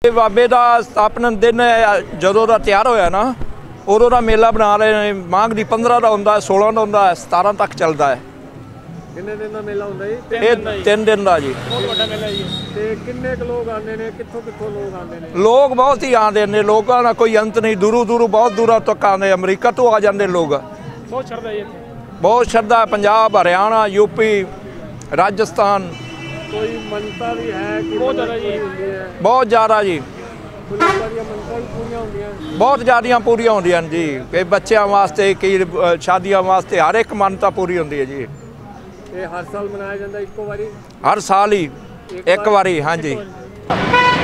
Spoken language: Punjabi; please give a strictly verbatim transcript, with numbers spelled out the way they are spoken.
ਬਾਬੇ ਦਾ ਸਥਾਪਨਾ ਦਿਨ ਜਦੋਂ ਦਾ ਤਿਆਰ ਹੋਇਆ ਨਾ ਉਦੋਂ ਦਾ ਮੇਲਾ ਬਣਾ ਰਹੇ ਨੇ। ਮਾਘ ਦੀ ਪੰਦਰਾਂ ਦਾ ਹੁੰਦਾ, ਸੋਲਾਂ ਦਾ ਹੁੰਦਾ, ਸਤਾਰਾਂ ਤੱਕ ਚੱਲਦਾ ਹੈ। ਕਿੰਨੇ ਦਿਨ ਦਾ ਮੇਲਾ ਹੁੰਦਾ ਜੀ? ਇਹ ਤਿੰਨ ਦਿਨ ਦਾ ਜੀ। ਬਹੁਤ ਵੱਡਾ ਮੇਲਾ ਜੀ। ਤੇ ਕਿੰਨੇ ਕੁ ਲੋਕ ਆਉਂਦੇ ਨੇ? ਕਿੱਥੋਂ ਕਿੱਥੋਂ ਲੋਕ ਆਉਂਦੇ ਨੇ? ਲੋਕ ਬਹੁਤ ਹੀ ਆਉਂਦੇ ਨੇ, ਲੋਕਾਂ ਦਾ ਕੋਈ ਅੰਤ ਨਹੀਂ। ਦੂਰੋਂ ਦੂਰੋਂ ਬਹੁਤ ਦੂਰਾਂ ਤੱਕ ਆਉਂਦੇ, ਅਮਰੀਕਾ ਤੋਂ ਆ ਜਾਂਦੇ ਲੋਕ। ਬਹੁਤ ਸ਼ਰਧਾ ਜੀ ਇੱਥੇ, ਬਹੁਤ ਸ਼ਰਧਾ। ਪੰਜਾਬ, ਹਰਿਆਣਾ, ਯੂਪੀ, ਰਾਜਸਥਾਨ। ਕੋਈ ਮੰਨਤਾ ਵੀ ਹੈ ਕਿ ਬਹੁਤ ਜ਼ਿਆਦਾ ਜੀ ਹੁੰਦੀ ਹੈ? ਬਹੁਤ ਜ਼ਿਆਦਾ ਜੀ, ਲੋਕਾਂ ਦੀਆਂ ਮੰਨਤਾਂ ਵੀ ਪੂਰੀਆਂ ਹੁੰਦੀਆਂ? ਬਹੁਤ ਜ਼ਿਆਦੀਆਂ ਪੂਰੀਆਂ ਹੁੰਦੀਆਂ ਨੇ ਜੀ। ਕਈ ਬੱਚਿਆਂ ਵਾਸਤੇ, ਕਈ ਸ਼ਾਦੀਆਂ ਵਾਸਤੇ, ਹਰ ਇੱਕ ਮੰਨਤਾ ਪੂਰੀ ਹੁੰਦੀ ਹੈ ਜੀ। ਇਹ ਹਰ ਸਾਲ ਮਨਾਇਆ ਜਾਂਦਾ ਇੱਕੋ ਵਾਰੀ? ਹਰ ਸਾਲ ਹੀ ਇੱਕ ਵਾਰੀ, ਹਾਂਜੀ।